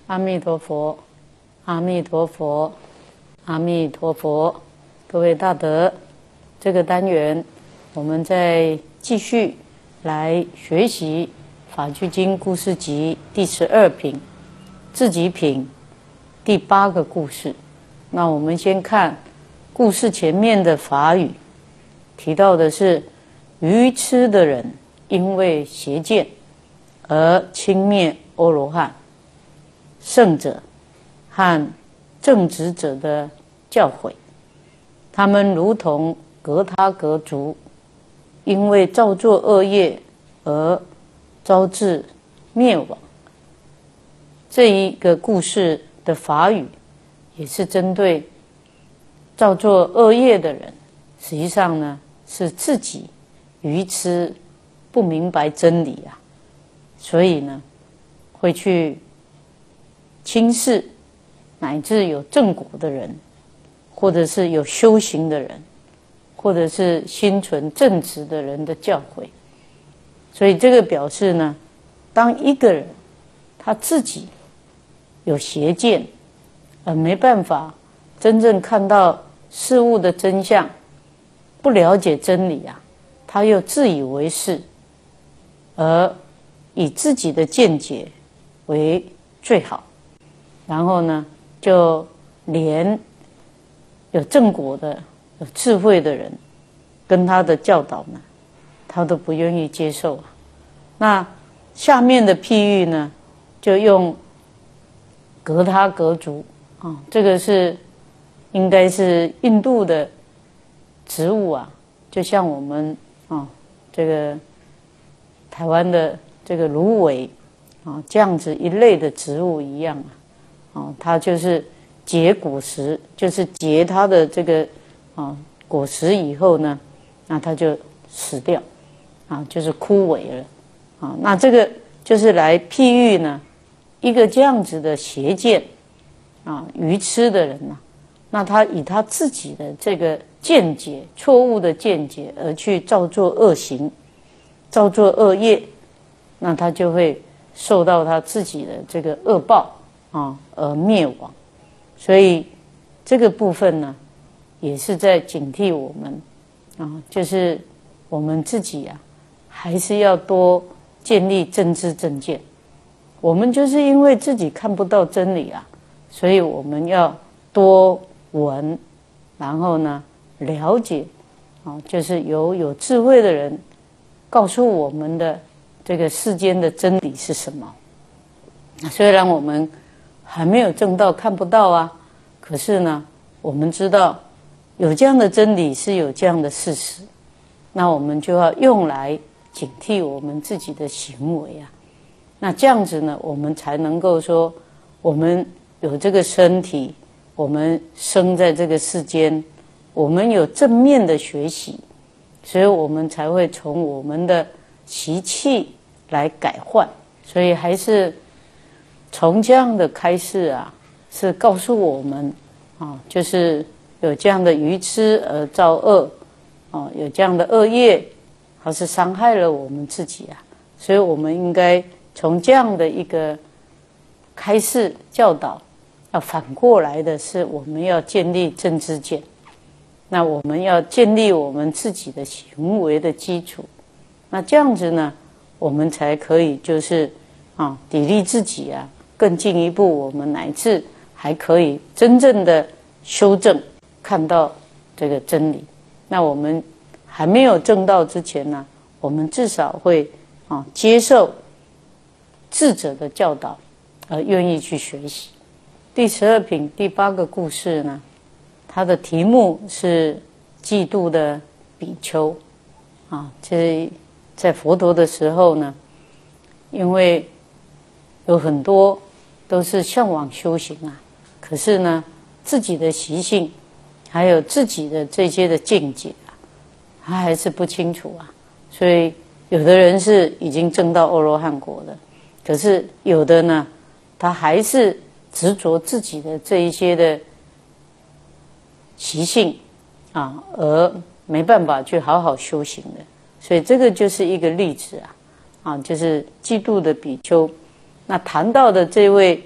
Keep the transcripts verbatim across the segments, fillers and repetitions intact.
阿弥陀佛，阿弥陀佛，阿弥陀佛。各位大德，这个单元我们再继续来学习《法句经故事集》第十二品自己品第八个故事。那我们先看故事前面的法语，提到的是愚痴的人因为邪见而轻蔑阿罗汉、圣者和正直者的教诲，他们如同隔他隔族，因为造作恶业而招致灭亡。这一个故事的法语也是针对造作恶业的人，实际上呢是自己愚痴不明白真理啊，所以呢会去轻视乃至有正果的人，或者是有修行的人，或者是心存正直的人的教诲。所以这个表示呢，当一个人他自己有邪见，而没办法真正看到事物的真相，不了解真理啊，他又自以为是，而以自己的见解为最好，然后呢就连有正果的有智慧的人跟他的教导呢，他都不愿意接受啊。那下面的譬喻呢，就用隔他隔族啊，这个是应该是印度的植物啊，就像我们啊这个台湾的这个芦苇啊这样子一类的植物一样啊，啊它就是结果实，就是结它的这个啊果实以后呢，那它就死掉啊，就是枯萎了啊。那这个就是来譬喻呢，一个这样子的邪见啊愚痴的人呢、啊，那他以他自己的这个见解，错误的见解而去造作恶行，造作恶业，那他就会受到他自己的这个恶报啊而灭亡。所以这个部分呢，也是在警惕我们啊，就是我们自己啊，还是要多建立正知正见。我们就是因为自己看不到真理啊，所以我们要多闻，然后呢了解啊，就是有有智慧的人告诉我们的这个世间的真理是什么。虽然我们还没有证道，看不到啊，可是呢我们知道有这样的真理，是有这样的事实，那我们就要用来警惕我们自己的行为啊。那这样子呢，我们才能够说，我们有这个身体，我们生在这个世间，我们有正面的学习，所以我们才会从我们的习气来改换。所以还是从这样的开示啊，是告诉我们啊，就是有这样的愚痴而造恶啊，有这样的恶业，还是伤害了我们自己啊。所以我们应该从这样的一个开示教导，要反过来的是，我们要建立正知见。那我们要建立我们自己的行为的基础，那这样子呢，我们才可以就是啊砥砺自己啊，更进一步，我们乃至还可以真正的修正，看到这个真理。那我们还没有证道之前呢，我们至少会啊接受智者的教导，而愿意去学习。第十二品第八个故事呢，它的题目是嫉妒的比丘啊。这在佛陀的时候呢，因为有很多都是向往修行啊，可是呢自己的习性还有自己的这些的见解啊，他还是不清楚啊。所以有的人是已经证到阿罗汉果的，可是有的呢，他还是执着自己的这一些的习性啊，而没办法去好好修行的。所以这个就是一个例子啊，啊，就是嫉妒的比丘。那谈到的这位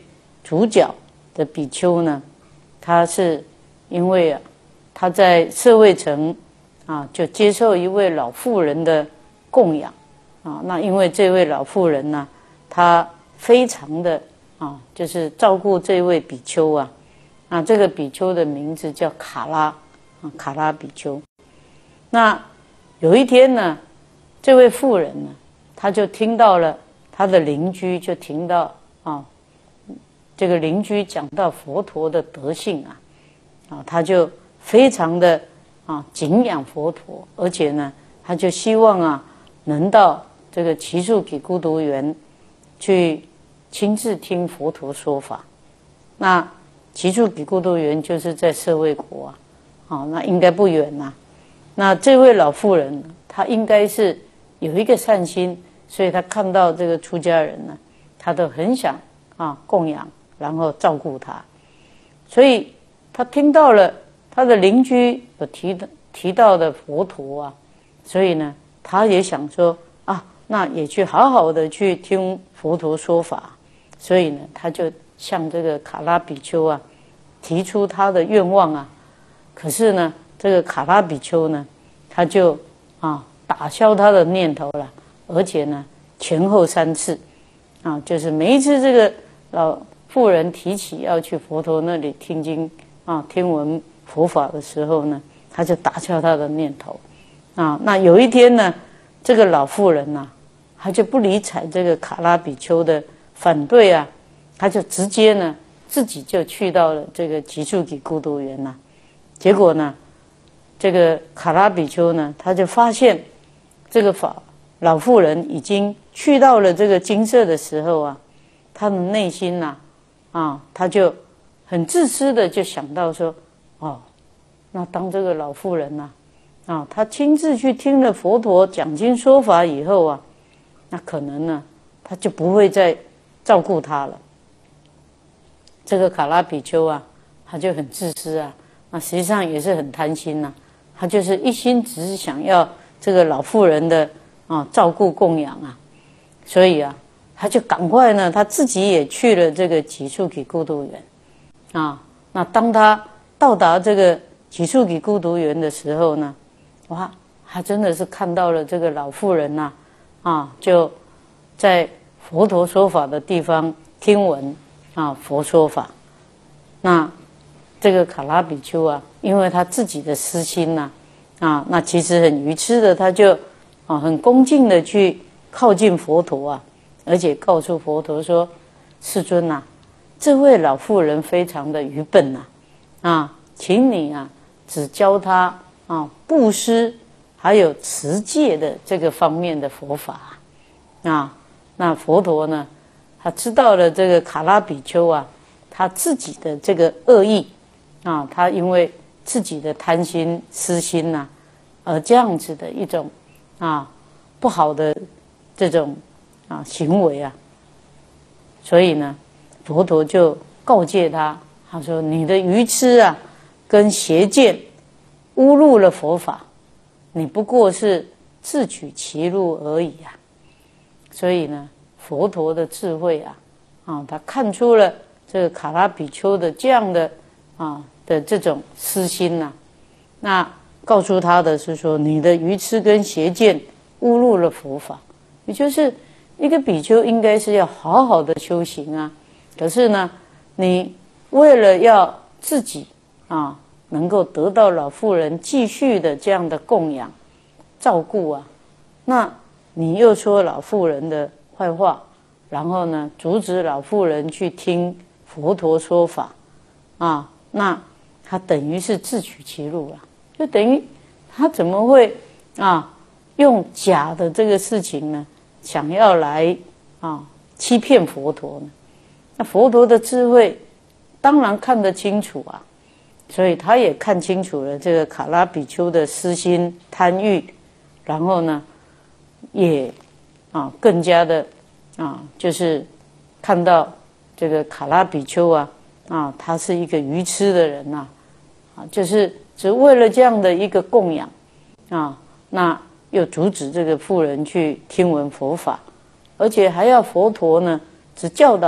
主角的比丘呢，他是因为啊，他在舍卫城啊，就接受一位老妇人的供养啊。那因为这位老妇人呢，她非常的啊，就是照顾这位比丘啊。那这个比丘的名字叫卡拉啊，卡拉比丘。那有一天呢，这位妇人呢，他就听到了他的邻居就听到啊，这个邻居讲到佛陀的德性啊，啊，他就非常的啊敬仰佛陀，而且呢，他就希望啊能到这个祇树给孤独园去亲自听佛陀说法。那祇树给孤独园就是在舍卫国啊，啊，那应该不远呐、啊。那这位老妇人，她应该是有一个善心，所以她看到这个出家人呢，她都很想啊供养，然后照顾他。所以她听到了她的邻居有提提到的佛陀啊，所以呢，她也想说啊，那也去好好的去听佛陀说法。所以呢，她就向这个卡拉比丘啊提出他的愿望啊。可是呢，这个卡拉比丘呢，他就啊打消他的念头了，而且呢前后三次啊，就是每一次这个老妇人提起要去佛陀那里听经啊听闻佛法的时候呢，他就打消他的念头啊。那有一天呢，这个老妇人呐、啊，他就不理睬这个卡拉比丘的反对啊，他就直接呢自己就去到了这个祇树给孤独园呐。结果呢，这个卡拉比丘呢，他就发现这个法老妇人已经去到了这个精舍的时候啊，他的内心呐、啊，啊，他就很自私的就想到说，哦，那当这个老妇人呐、啊，啊，他亲自去听了佛陀讲经说法以后啊，那可能呢，他就不会再照顾他了。这个卡拉比丘啊，他就很自私啊。那实际上也是很贪心呐、啊，他就是一心只是想要这个老妇人的啊照顾供养啊，所以啊，他就赶快呢，他自己也去了这个祇树给孤独园啊。那当他到达这个祇树给孤独园的时候呢，哇，他真的是看到了这个老妇人呐、啊，啊，就在佛陀说法的地方听闻啊佛说法。那这个卡拉比丘啊，因为他自己的私心呐、啊，啊，那其实很愚痴的，他就啊很恭敬的去靠近佛陀啊，而且告诉佛陀说：“世尊呐、啊，这位老妇人非常的愚笨呐、啊，啊，请你啊只教他啊布施还有持戒的这个方面的佛法啊。”那佛陀呢，他知道了这个卡拉比丘啊，他自己的这个恶意。啊，他因为自己的贪心私心呐、啊，而这样子的一种啊不好的这种啊行为啊，所以呢，佛陀就告诫他，他说：“你的愚痴啊，跟邪见污入了佛法，你不过是自取其辱而已啊。”所以呢，佛陀的智慧啊，啊，他看出了这个卡拉比丘的这样的啊。的这种私心呐、啊，那告诉他的是说，你的愚痴跟邪见误入了佛法，也就是一个比丘应该是要好好的修行啊。可是呢，你为了要自己啊能够得到老妇人继续的这样的供养照顾啊，那你又说老妇人的坏话，然后呢阻止老妇人去听佛陀说法啊，那他等于是自取其辱了，就等于他怎么会啊用假的这个事情呢，想要来啊欺骗佛陀呢？那佛陀的智慧当然看得清楚啊，所以他也看清楚了这个卡拉比丘的私心贪欲，然后呢也啊更加的啊就是看到这个卡拉比丘啊啊他是一个愚痴的人呐、啊。啊，就是只为了这样的一个供养啊，那又阻止这个妇人去听闻佛法，而且还要佛陀呢只教导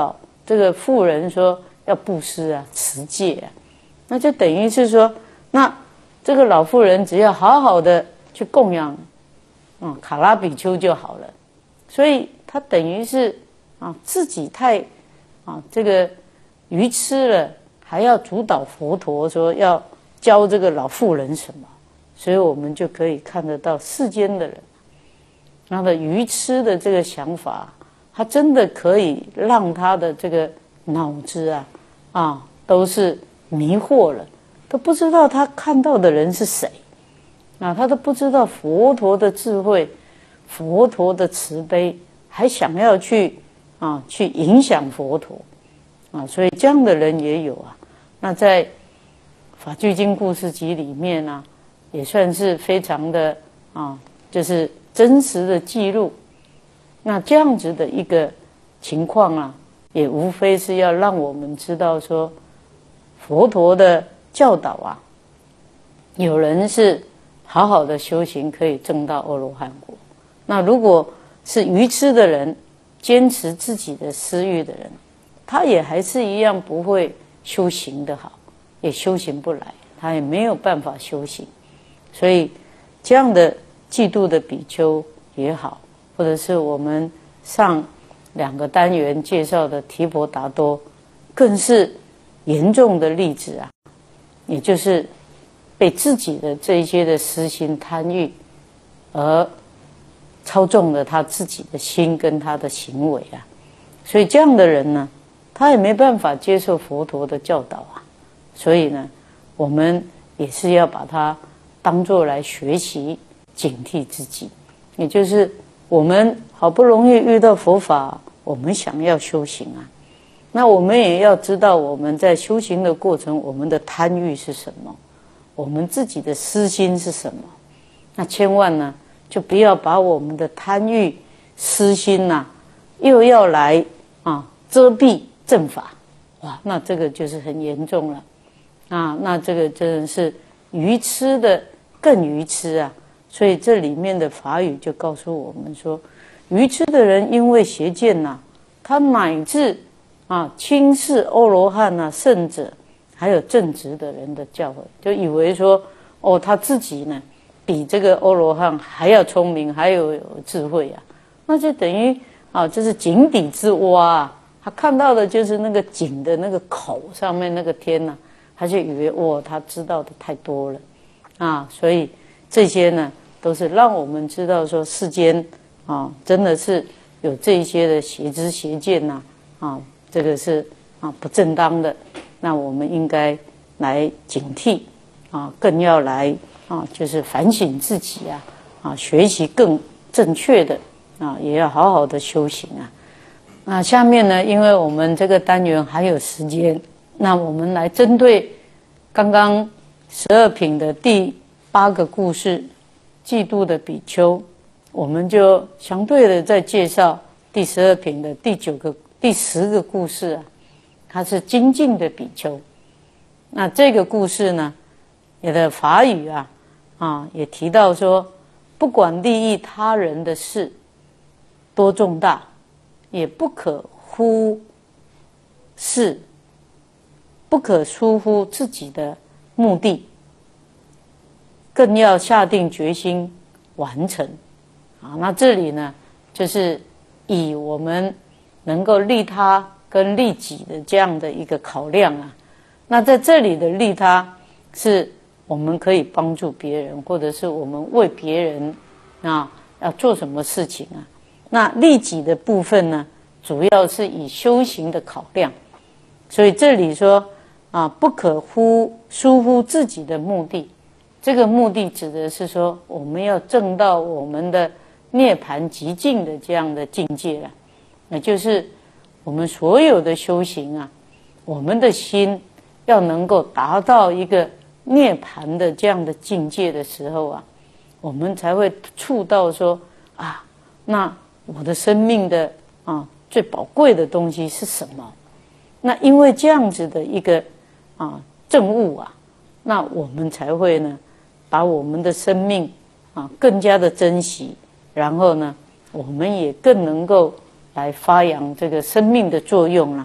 这个富人说要布施啊，持戒啊，那就等于是说，那这个老妇人只要好好的去供养，嗯，卡拉比丘就好了。所以他等于是啊，自己太啊这个愚痴了，还要主导佛陀说要教这个老妇人什么。所以我们就可以看得到世间的人，他的愚痴的这个想法，他真的可以让他的这个脑子啊啊都是迷惑了，都不知道他看到的人是谁啊，他都不知道佛陀的智慧，佛陀的慈悲，还想要去啊去影响佛陀啊，所以这样的人也有啊。那在《法句经故事集》里面呢、啊，也算是非常的啊，就是真实的记录。那这样子的一个情况啊，也无非是要让我们知道说，佛陀的教导啊，有人是好好的修行，可以证到阿罗汉果。那如果是愚痴的人，坚持自己的私欲的人，他也还是一样不会修行的好，也修行不来，他也没有办法修行。所以这样的嫉妒的比丘也好，或者是我们上两个单元介绍的提婆达多，更是严重的例子啊，也就是被自己的这一些的私心贪欲而操纵了他自己的心跟他的行为啊。所以这样的人呢，他也没办法接受佛陀的教导啊。所以呢，我们也是要把它当作来学习，警惕自己。也就是我们好不容易遇到佛法，我们想要修行啊，那我们也要知道我们在修行的过程，我们的贪欲是什么，我们自己的私心是什么。那千万呢，就不要把我们的贪欲、私心呐、啊，又要来啊遮蔽正法，哇，那这个就是很严重了啊！那这个真的是愚痴的更愚痴啊！所以这里面的法语就告诉我们说，愚痴的人因为邪见呐、啊，他乃至啊轻视阿罗汉呐、啊、圣者，还有正直的人的教诲，就以为说哦他自己呢比这个阿罗汉还要聪明，还有有智慧啊，那就等于啊这是井底之蛙啊，他看到的就是那个井的那个口上面那个天呐、啊，他就以为哇他知道的太多了啊，所以这些呢都是让我们知道说世间啊真的是有这些的邪知邪见呐 啊, 啊这个是啊不正当的，那我们应该来警惕啊，更要来啊就是反省自己啊啊学习更正确的啊，也要好好的修行啊。那下面呢，因为我们这个单元还有时间，那我们来针对刚刚十二品的第八个故事，嫉妒的比丘，我们就相对的再介绍第十二品的第九个、第十个故事啊，它是精进的比丘。那这个故事呢，也的法语啊啊也提到说，不管利益他人的事多重大，也不可忽视，不可疏忽自己的目的，更要下定决心完成。啊，那这里呢，就是以我们能够利他跟利己的这样的一个考量啊。那在这里的利他，是我们可以帮助别人，或者是我们为别人啊要做什么事情啊。那利己的部分呢，主要是以修行的考量。所以这里说啊，不可忽疏忽自己的目的。这个目的指的是说，我们要证到我们的涅槃极境的这样的境界了，也就是我们所有的修行啊，我们的心要能够达到一个涅槃的这样的境界的时候啊，我们才会触到说啊，那我的生命的啊最宝贵的东西是什么？那因为这样子的一个啊证悟啊，那我们才会呢，把我们的生命啊更加的珍惜，然后呢，我们也更能够来发扬这个生命的作用啦、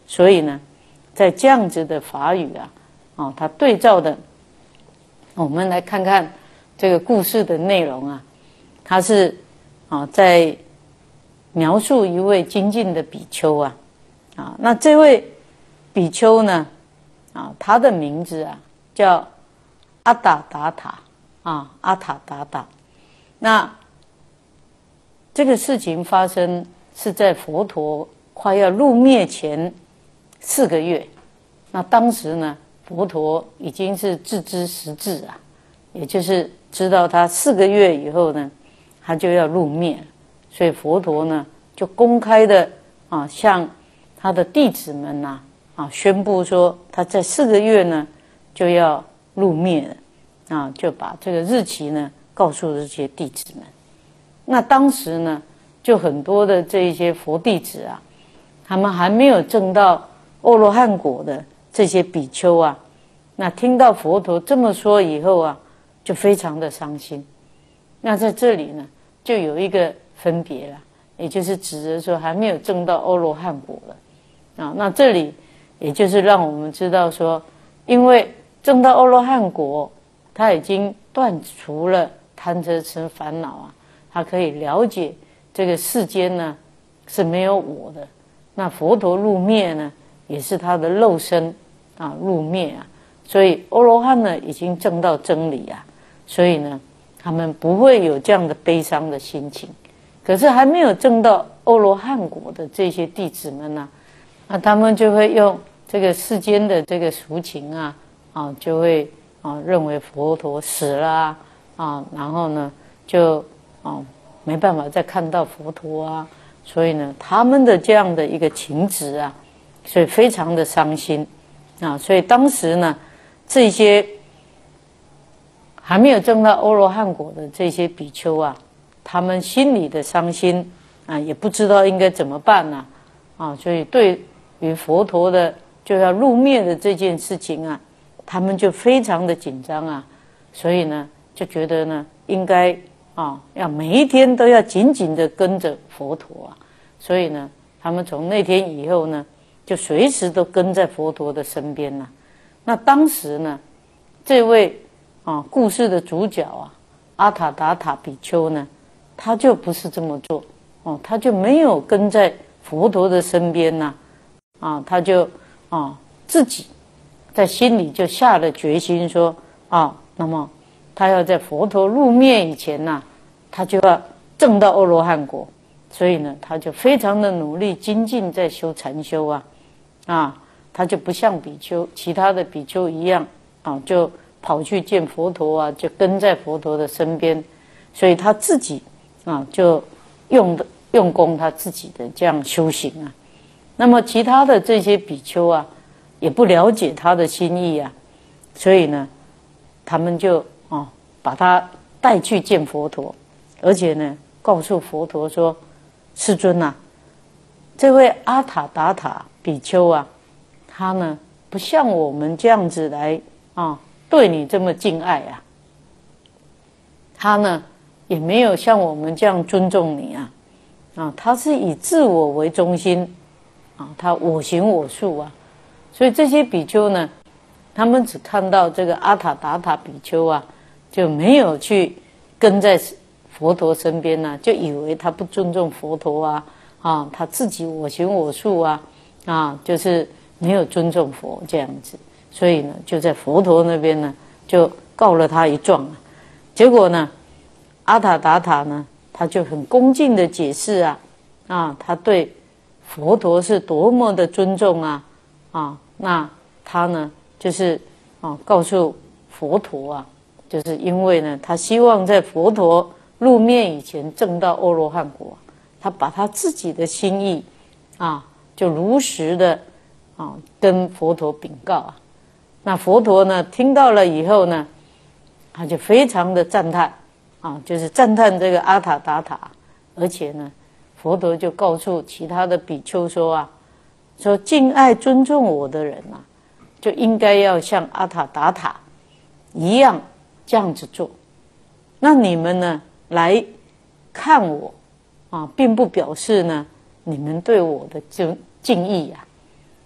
所以呢，在这样子的法语啊，啊，他对照的，我们来看看这个故事的内容啊，他是啊在描述一位精进的比丘啊，啊，那这位比丘呢，啊，他的名字啊叫阿达达塔啊，阿塔达达。那这个事情发生是在佛陀快要入灭前四个月。那当时呢，佛陀已经是自知时至啊，也就是知道他四个月以后呢，他就要入灭了。所以佛陀呢，就公开的啊，向他的弟子们呐啊宣布说，他在四个月呢就要入灭了啊，就把这个日期呢告诉这些弟子们。那当时呢，就很多的这一些佛弟子啊，他们还没有证到阿罗汉果的这些比丘啊，那听到佛陀这么说以后啊，就非常的伤心。那在这里呢，就有一个分别了，也就是指着说还没有证到阿罗汉果了啊。那这里也就是让我们知道说，因为证到阿罗汉果，他已经断除了贪嗔痴烦恼啊，他可以了解这个世间呢是没有我的。那佛陀入灭呢，也是他的肉身啊入灭啊，所以阿罗汉呢已经证到真理啊，所以呢他们不会有这样的悲伤的心情。可是还没有证到阿罗汉果的这些弟子们呢、啊，那他们就会用这个世间的这个俗情啊啊，就会啊认为佛陀死了啊，啊然后呢就啊没办法再看到佛陀啊。所以呢，他们的这样的一个情执啊，所以非常的伤心啊。所以当时呢，这些还没有证到阿罗汉果的这些比丘啊，他们心里的伤心啊，也不知道应该怎么办呢 啊, 啊。所以对于佛陀的就要入灭的这件事情啊，他们就非常的紧张啊。所以呢，就觉得呢，应该啊，要每一天都要紧紧的跟着佛陀啊。所以呢，他们从那天以后呢，就随时都跟在佛陀的身边了、啊。那当时呢，这位啊故事的主角啊，阿塔达塔比丘呢，他就不是这么做哦，他就没有跟在佛陀的身边呐、啊，啊，他就啊自己在心里就下了决心说啊，那么他要在佛陀入灭以前呐、啊，他就要证到阿罗汉果。所以呢，他就非常的努力精进在修禅修啊，啊，他就不像比丘其他的比丘一样啊，就跑去见佛陀啊，就跟在佛陀的身边，所以他自己啊就用的用功他自己的这样修行啊。那么其他的这些比丘啊，也不了解他的心意啊，所以呢，他们就啊把他带去见佛陀，而且呢，告诉佛陀说。世尊啊，这位阿塔达塔比丘啊，他呢不像我们这样子来啊对你这么敬爱啊，他呢也没有像我们这样尊重你啊，啊，他是以自我为中心啊，他我行我素啊，所以这些比丘呢，他们只看到这个阿塔达塔比丘啊，就没有去跟在佛陀身边呢、啊，就以为他不尊重佛陀啊，啊，他自己我行我素啊，啊，就是没有尊重佛这样子，所以呢，就在佛陀那边呢，就告了他一状啊。结果呢，阿塔达塔呢，他就很恭敬的解释啊，啊，他对佛陀是多么的尊重啊，啊，那他呢，就是啊，告诉佛陀啊，就是因为呢，他希望在佛陀入灭以前证到阿罗汉果，他把他自己的心意啊，就如实的啊跟佛陀禀告啊。那佛陀呢听到了以后呢，他就非常的赞叹啊，就是赞叹这个阿塔达塔，而且呢，佛陀就告诉其他的比丘说啊，说敬爱尊重我的人啊，就应该要像阿塔达塔一样这样子做。那你们呢？来看我啊，并不表示呢你们对我的敬敬意啊，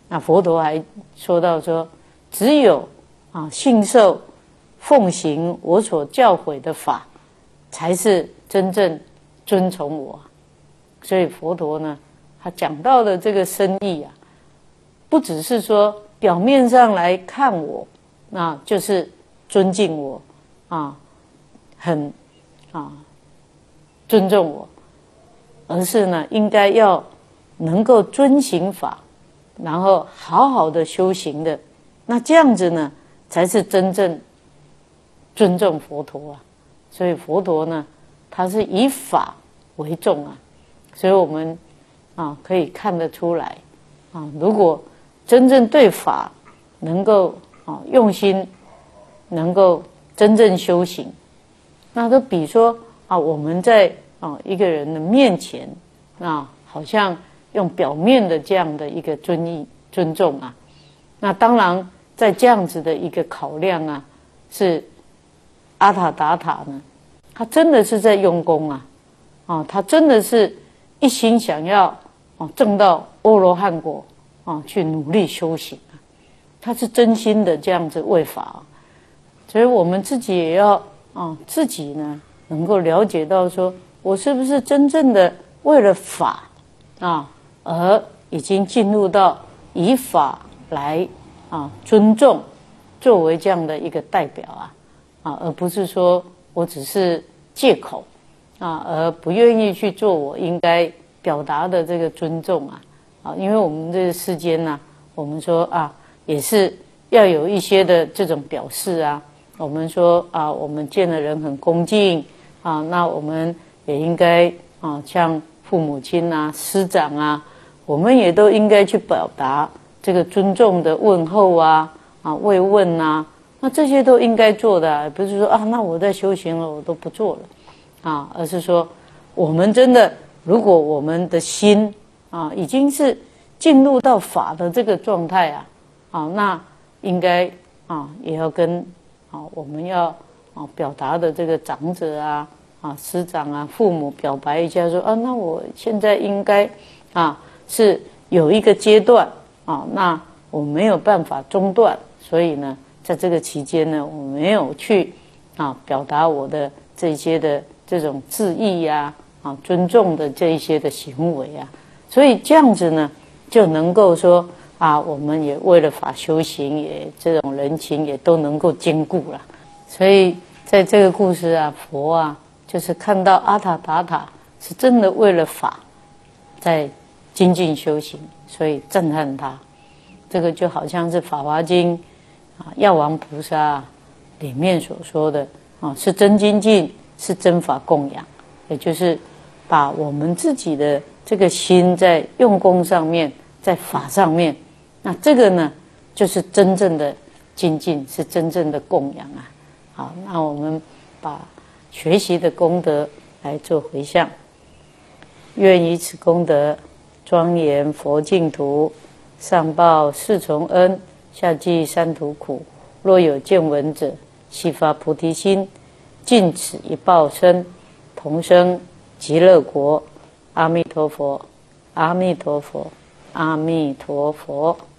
那佛陀还说到说，只有啊信受奉行我所教诲的法，才是真正尊崇我。所以佛陀呢，他讲到的这个深意啊，不只是说表面上来看我，那就是尊敬我啊，很啊尊重我，而是呢，应该要能够遵行法，然后好好的修行的，那这样子呢，才是真正尊重佛陀啊。所以佛陀呢，他是以法为重啊，所以我们啊可以看得出来啊，如果真正对法能够啊用心，能够真正修行，那都比说啊我们在啊一个人的面前啊，好像用表面的这样的一个尊意尊重啊，那当然在这样子的一个考量啊，是阿塔达塔呢，他真的是在用功啊，啊，他真的是一心想要啊证到阿罗汉果啊，去努力修行啊，他是真心的这样子为法啊，所以我们自己也要啊自己呢能够了解到说，我是不是真正的为了法啊，而已经进入到以法来啊尊重，作为这样的一个代表啊。啊，而不是说我只是借口啊，而不愿意去做我应该表达的这个尊重啊啊，因为我们这个世间呢、啊，我们说啊，也是要有一些的这种表示啊。我们说啊，我们见了人很恭敬啊，那我们也应该啊，像父母亲啊、师长啊，我们也都应该去表达这个尊重的问候啊、啊慰问啊。那这些都应该做的、啊，不是说啊，那我在修行了，我都不做了，啊，而是说，我们真的，如果我们的心啊，已经是进入到法的这个状态啊，啊，那应该啊，也要跟啊，我们要啊表达的这个长者啊、啊师长啊、父母表白一下说，啊，那我现在应该啊是有一个阶段啊，那我没有办法中断，所以呢。在这个期间呢，我没有去啊表达我的这些的这种致意呀、啊，啊尊重的这一些的行为啊，所以这样子呢，就能够说啊，我们也为了法修行，也这种人情也都能够兼顾了。所以在这个故事啊，佛啊，就是看到阿塔达塔是真的为了法在精进修行，所以震撼他。这个就好像是《法华经》。啊，药王菩萨里面所说的啊，是真精进，是真法供养，也就是把我们自己的这个心在用功上面，在法上面，那这个呢，就是真正的精进，是真正的供养啊。好，那我们把学习的功德来做回向，愿以此功德庄严佛净土，上报四重恩。下济三途苦，若有见闻者，悉发菩提心，尽此一报身，同生极乐国。阿弥陀佛，阿弥陀佛，阿弥陀佛。